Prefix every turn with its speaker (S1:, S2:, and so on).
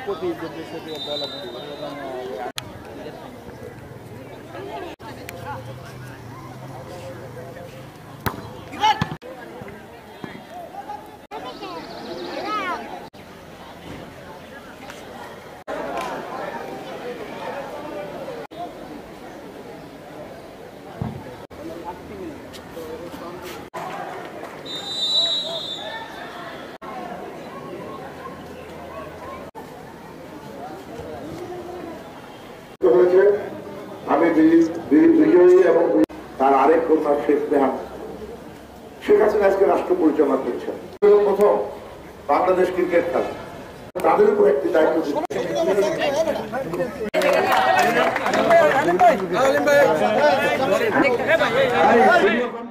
S1: প্রতি বিষয়টি
S2: আমি বিজয়ী এবং তার আরেক কন্যা শেখ হাসিনা আজকে রাষ্ট্র পরিচালনা করছেন। প্রথম বাংলাদেশ ক্রিকেট খেলা তাদের উপর একটি দায়িত্ব